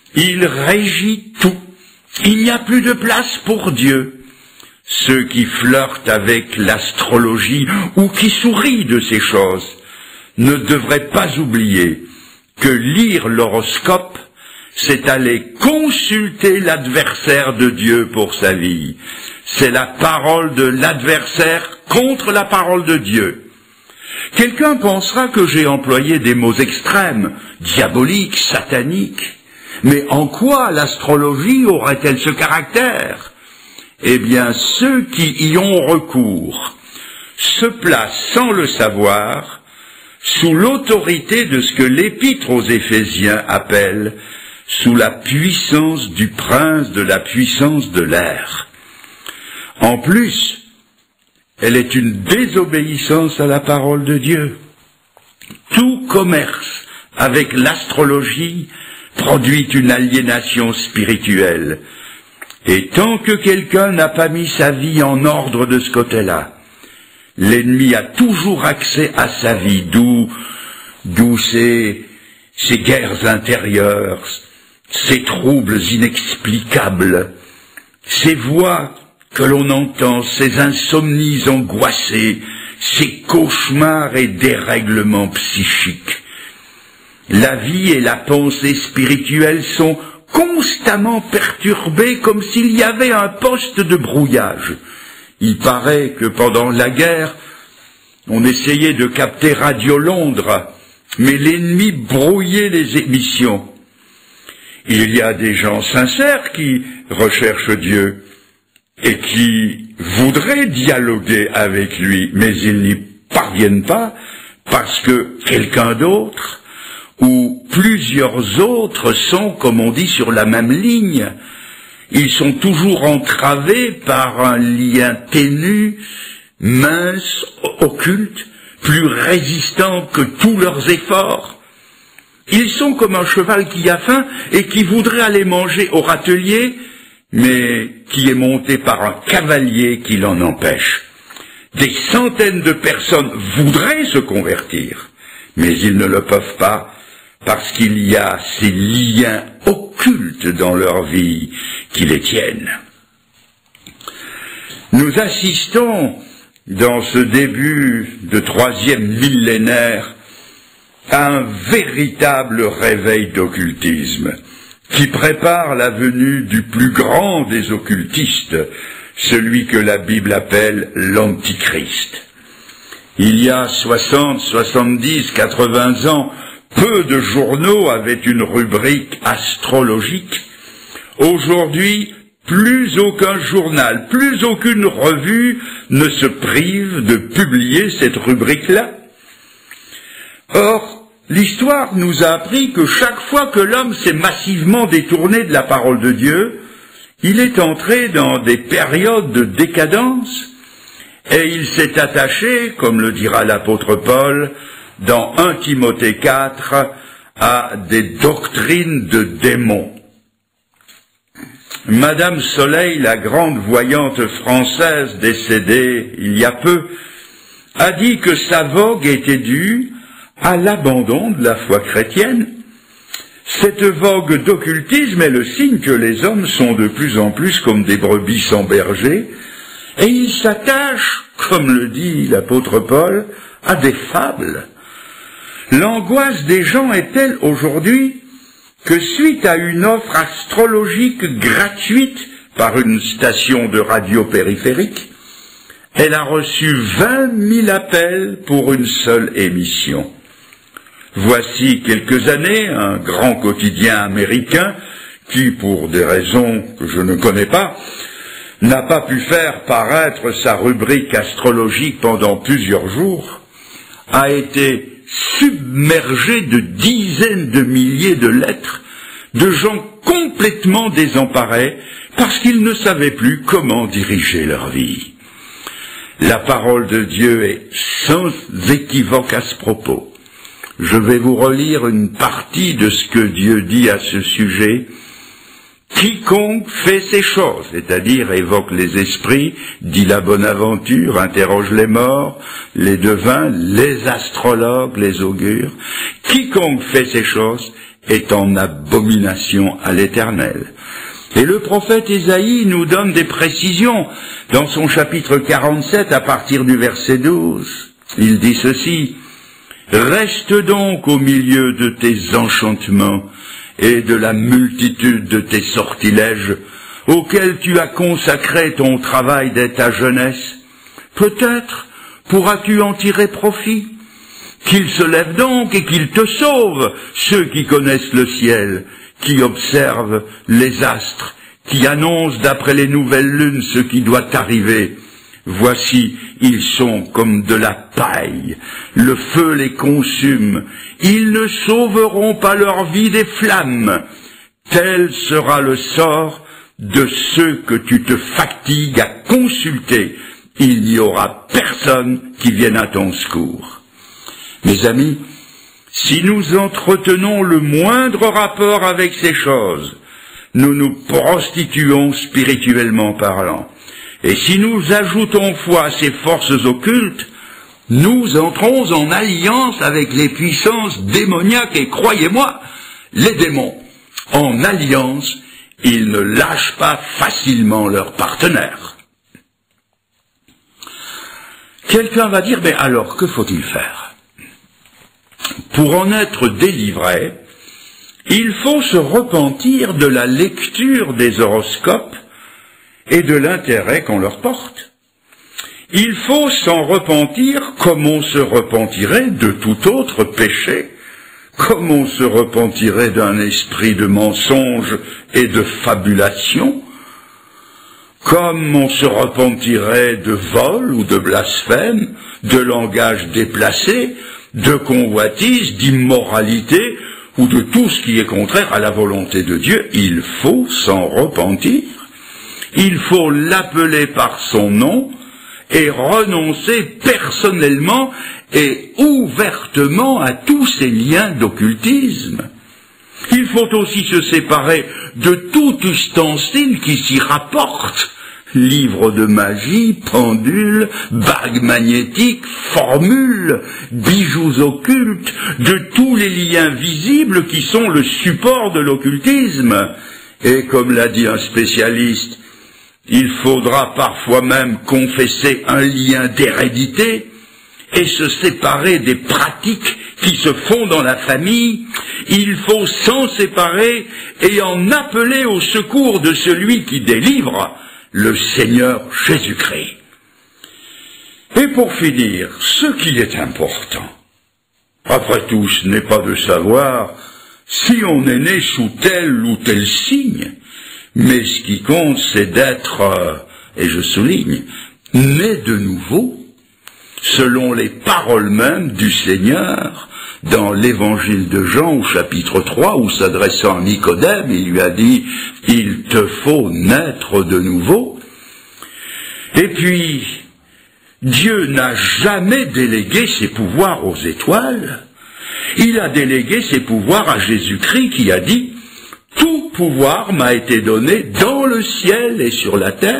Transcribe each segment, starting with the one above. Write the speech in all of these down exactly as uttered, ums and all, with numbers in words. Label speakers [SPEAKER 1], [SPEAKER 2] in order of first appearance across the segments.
[SPEAKER 1] Il régit tout. Il n'y a plus de place pour Dieu. Ceux qui flirtent avec l'astrologie ou qui sourient de ces choses ne devraient pas oublier que lire l'horoscope, c'est aller consulter l'adversaire de Dieu pour sa vie. C'est la parole de l'adversaire contre la parole de Dieu. Quelqu'un pensera que j'ai employé des mots extrêmes, diaboliques, sataniques. Mais en quoi l'astrologie aurait-elle ce caractère? Eh bien, ceux qui y ont recours se placent sans le savoir sous l'autorité de ce que l'Épître aux Éphésiens appelle sous la puissance du prince de la puissance de l'air. En plus, elle est une désobéissance à la parole de Dieu. Tout commerce avec l'astrologie produit une aliénation spirituelle. Et tant que quelqu'un n'a pas mis sa vie en ordre de ce côté-là, l'ennemi a toujours accès à sa vie, d'où, d'où ces, ces guerres intérieures, ces troubles inexplicables, ces voix que l'on entend, ces insomnies angoissées, ces cauchemars et dérèglements psychiques. La vie et la pensée spirituelle sont constamment perturbées comme s'il y avait un poste de brouillage. Il paraît que pendant la guerre, on essayait de capter Radio Londres, mais l'ennemi brouillait les émissions. Il y a des gens sincères qui recherchent Dieu et qui voudraient dialoguer avec lui, mais ils n'y parviennent pas parce que quelqu'un d'autre ou plusieurs autres sont, comme on dit, sur la même ligne. Ils sont toujours entravés par un lien ténu, mince, occulte, plus résistant que tous leurs efforts. Ils sont comme un cheval qui a faim et qui voudrait aller manger au râtelier, mais qui est monté par un cavalier qui l'en empêche. Des centaines de personnes voudraient se convertir, mais ils ne le peuvent pas, parce qu'il y a ces liens occultes dans leur vie qui les tiennent. Nous assistons, dans ce début de troisième millénaire, à un véritable réveil d'occultisme, qui prépare la venue du plus grand des occultistes, celui que la Bible appelle l'Antichrist. Il y a soixante, soixante-dix, quatre-vingts ans, peu de journaux avaient une rubrique astrologique. Aujourd'hui, plus aucun journal, plus aucune revue ne se prive de publier cette rubrique-là. Or, l'histoire nous a appris que chaque fois que l'homme s'est massivement détourné de la parole de Dieu, il est entré dans des périodes de décadence et il s'est attaché, comme le dira l'apôtre Paul, dans un Timothée quatre, à des doctrines de démons. Madame Soleil, la grande voyante française décédée il y a peu, a dit que sa vogue était due à l'abandon de la foi chrétienne. Cette vogue d'occultisme est le signe que les hommes sont de plus en plus comme des brebis sans berger, et ils s'attachent, comme le dit l'apôtre Paul, à des fables. L'angoisse des gens est telle aujourd'hui que suite à une offre astrologique gratuite par une station de radio périphérique, elle a reçu vingt mille appels pour une seule émission. Voici quelques années, un grand quotidien américain qui, pour des raisons que je ne connais pas, n'a pas pu faire paraître sa rubrique astrologique pendant plusieurs jours, a été submergé de dizaines de milliers de lettres de gens complètement désemparés parce qu'ils ne savaient plus comment diriger leur vie. La parole de Dieu est sans équivoque à ce propos. Je vais vous relire une partie de ce que Dieu dit à ce sujet. Quiconque fait ces choses, c'est-à-dire évoque les esprits, dit la Bonaventure, interroge les morts, les devins, les astrologues, les augures, quiconque fait ces choses est en abomination à l'Éternel. Et le prophète Ésaïe nous donne des précisions dans son chapitre quarante-sept à partir du verset douze. Il dit ceci: « Reste donc au milieu de tes enchantements et de la multitude de tes sortilèges, auxquels tu as consacré ton travail dès ta jeunesse. Peut-être pourras-tu en tirer profit. Qu'il se lève donc et qu'il te sauve, ceux qui connaissent le ciel, qui observent les astres, qui annoncent d'après les nouvelles lunes ce qui doit arriver. Voici, ils sont comme de la paille, le feu les consume, ils ne sauveront pas leur vie des flammes. Tel sera le sort de ceux que tu te fatigues à consulter. Il n'y aura personne qui vienne à ton secours. » Mes amis, si nous entretenons le moindre rapport avec ces choses, nous nous prostituons spirituellement parlant. Et si nous ajoutons foi à ces forces occultes, nous entrons en alliance avec les puissances démoniaques. Et croyez-moi, les démons, en alliance, ils ne lâchent pas facilement leurs partenaires. Quelqu'un va dire, mais alors, que faut-il faire? Pour en être délivré, il faut se repentir de la lecture des horoscopes et de l'intérêt qu'on leur porte. Il faut s'en repentir comme on se repentirait de tout autre péché, comme on se repentirait d'un esprit de mensonge et de fabulation, comme on se repentirait de vol ou de blasphème, de langage déplacé, de convoitise, d'immoralité, ou de tout ce qui est contraire à la volonté de Dieu. Il faut s'en repentir. Il faut l'appeler par son nom et renoncer personnellement et ouvertement à tous ces liens d'occultisme. Il faut aussi se séparer de tout ustensile qui s'y rapporte. Livres de magie, pendules, bagues magnétiques, formules, bijoux occultes, de tous les liens visibles qui sont le support de l'occultisme. Et comme l'a dit un spécialiste, il faudra parfois même confesser un lien d'hérédité et se séparer des pratiques qui se font dans la famille. Il faut s'en séparer et en appeler au secours de celui qui délivre, le Seigneur Jésus-Christ. Et pour finir, ce qui est important, après tout, ce n'est pas de savoir si on est né sous tel ou tel signe, mais ce qui compte, c'est d'être, euh, et je souligne, né de nouveau, selon les paroles mêmes du Seigneur, dans l'évangile de Jean au chapitre trois, où s'adressant à Nicodème, il lui a dit « Il te faut naître de nouveau ». Et puis, Dieu n'a jamais délégué ses pouvoirs aux étoiles. Il a délégué ses pouvoirs à Jésus-Christ qui a dit « Tout pouvoir m'a été donné dans le ciel et sur la terre ».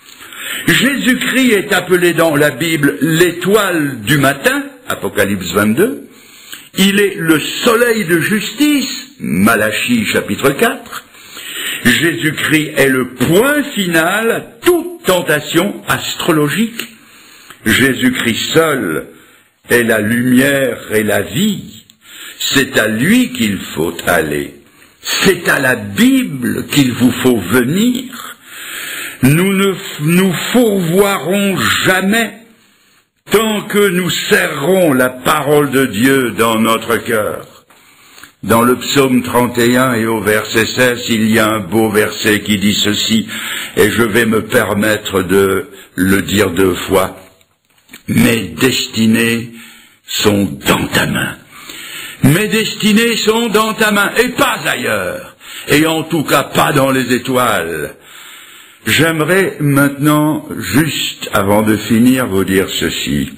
[SPEAKER 1] Jésus-Christ est appelé dans la Bible l'étoile du matin, Apocalypse vingt-deux. Il est le soleil de justice, Malachie chapitre quatre. Jésus-Christ est le point final à toute tentation astrologique. Jésus-Christ seul est la lumière et la vie. C'est à lui qu'il faut aller. C'est à la Bible qu'il vous faut venir. Nous ne nous fourvoierons jamais tant que nous serrerons la parole de Dieu dans notre cœur. Dans le psaume trente et un et au verset seize, il y a un beau verset qui dit ceci, et je vais me permettre de le dire deux fois. « Mes destinées sont dans ta main. Mes destinées sont dans ta main, et pas ailleurs, et en tout cas pas dans les étoiles. » J'aimerais maintenant, juste avant de finir, vous dire ceci.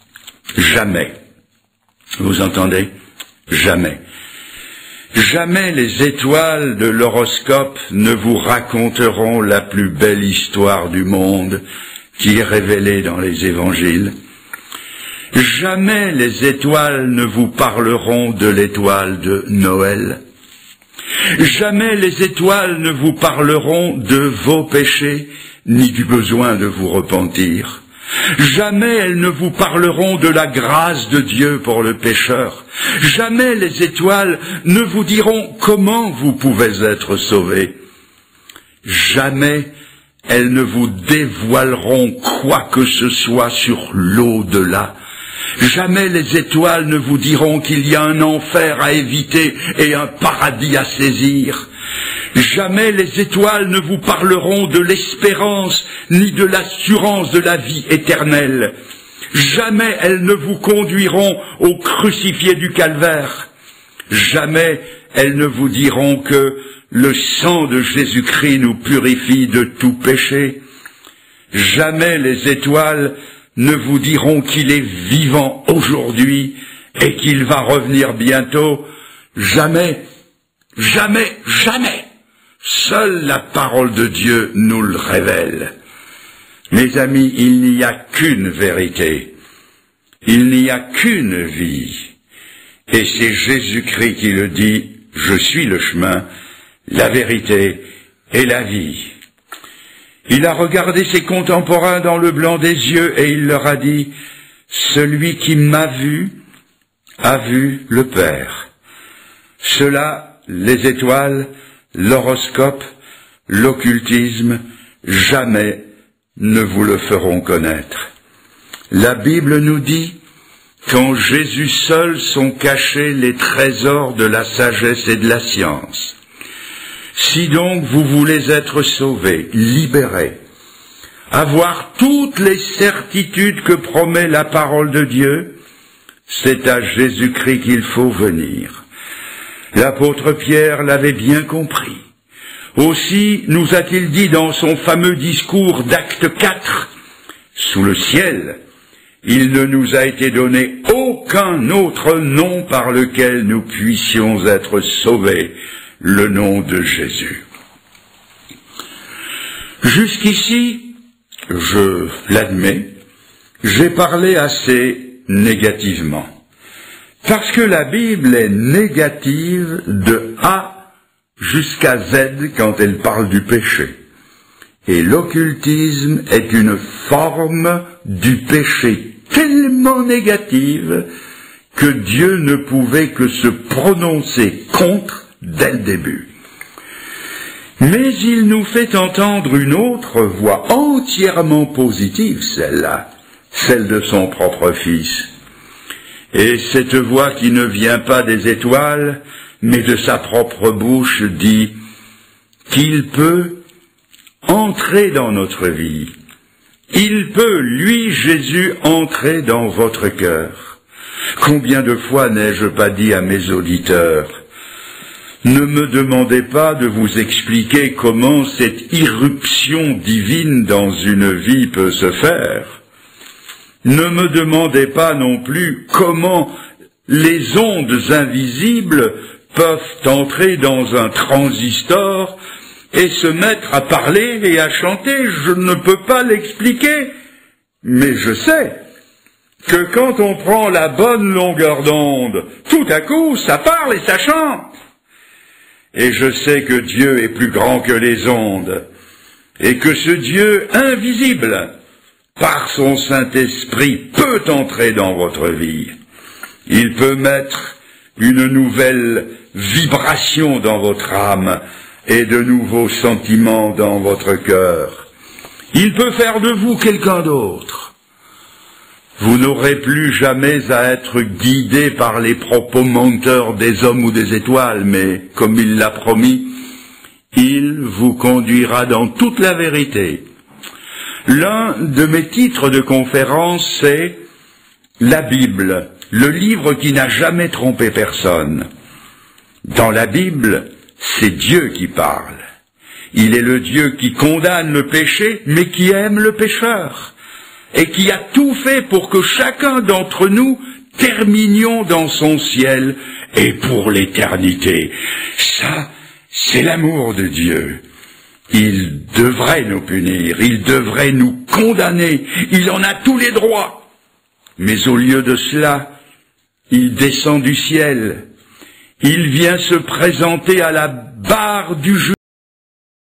[SPEAKER 1] Jamais, vous entendez? Jamais. Jamais les étoiles de l'horoscope ne vous raconteront la plus belle histoire du monde qui est révélée dans les évangiles. Jamais les étoiles ne vous parleront de l'étoile de Noël. Jamais les étoiles ne vous parleront de vos péchés, ni du besoin de vous repentir. Jamais elles ne vous parleront de la grâce de Dieu pour le pécheur. Jamais les étoiles ne vous diront comment vous pouvez être sauvés. Jamais elles ne vous dévoileront quoi que ce soit sur l'au-delà. Jamais les étoiles ne vous diront qu'il y a un enfer à éviter et un paradis à saisir. Jamais les étoiles ne vous parleront de l'espérance ni de l'assurance de la vie éternelle. Jamais elles ne vous conduiront au crucifié du calvaire. Jamais elles ne vous diront que le sang de Jésus-Christ nous purifie de tout péché. Jamais les étoiles ne vous diront qu'il est vivant aujourd'hui et qu'il va revenir bientôt. Jamais, jamais, jamais. Seule la parole de Dieu nous le révèle. Mes amis, il n'y a qu'une vérité. Il n'y a qu'une vie. Et c'est Jésus-Christ qui le dit, je suis le chemin, la vérité et la vie. Il a regardé ses contemporains dans le blanc des yeux et il leur a dit, celui qui m'a vu a vu le Père. Cela, les étoiles, l'horoscope, l'occultisme, jamais ne vous le feront connaître. La Bible nous dit qu'en Jésus seul sont cachés les trésors de la sagesse et de la science. Si donc vous voulez être sauvés, libérés, avoir toutes les certitudes que promet la parole de Dieu, c'est à Jésus-Christ qu'il faut venir. L'apôtre Pierre l'avait bien compris. Aussi nous a-t-il dit dans son fameux discours d'Acte quatre, « Sous le ciel, il ne nous a été donné aucun autre nom par lequel nous puissions être sauvés, le nom de Jésus. » Jusqu'ici, je l'admets, j'ai parlé assez négativement. Parce que la Bible est négative de A jusqu'à Z quand elle parle du péché. Et l'occultisme est une forme du péché tellement négative que Dieu ne pouvait que se prononcer contre dès le début. Mais il nous fait entendre une autre voix entièrement positive, celle-là, celle de son propre Fils. Et cette voix qui ne vient pas des étoiles, mais de sa propre bouche, dit qu'il peut entrer dans notre vie. Il peut, lui, Jésus, entrer dans votre cœur. Combien de fois n'ai-je pas dit à mes auditeurs, ne me demandez pas de vous expliquer comment cette irruption divine dans une vie peut se faire. Ne me demandez pas non plus comment les ondes invisibles peuvent entrer dans un transistor et se mettre à parler et à chanter. Je ne peux pas l'expliquer, mais je sais que quand on prend la bonne longueur d'onde, tout à coup, ça parle et ça chante. Et je sais que Dieu est plus grand que les ondes, et que ce Dieu invisible, par son Saint-Esprit, peut entrer dans votre vie. Il peut mettre une nouvelle vibration dans votre âme et de nouveaux sentiments dans votre cœur. Il peut faire de vous quelqu'un d'autre. Vous n'aurez plus jamais à être guidé par les propos menteurs des hommes ou des étoiles, mais, comme il l'a promis, il vous conduira dans toute la vérité. L'un de mes titres de conférence, c'est « La Bible, le livre qui n'a jamais trompé personne ». Dans la Bible, c'est Dieu qui parle. Il est le Dieu qui condamne le péché, mais qui aime le pécheur, et qui a tout fait pour que chacun d'entre nous terminions dans son ciel et pour l'éternité. Ça, c'est l'amour de Dieu. Il devrait nous punir, il devrait nous condamner, il en a tous les droits. Mais au lieu de cela, il descend du ciel, il vient se présenter à la barre du jeu